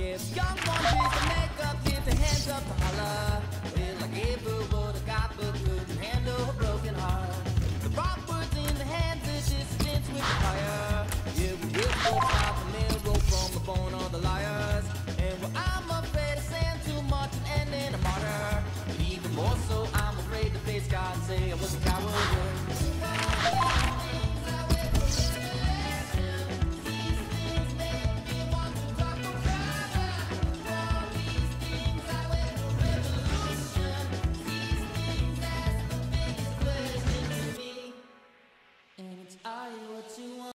If young ones used to make up, lift their hands up to holler. Well, I gave her what I got, but couldn't handle her broken heart. The rock words in the hands of dissidents with fire. Yeah, we will go stop the mill, roll from the bone of the liars. And well, I'm afraid of saying too much and ending a martyr. But even more so, I'm afraid to face God and say I was a coward.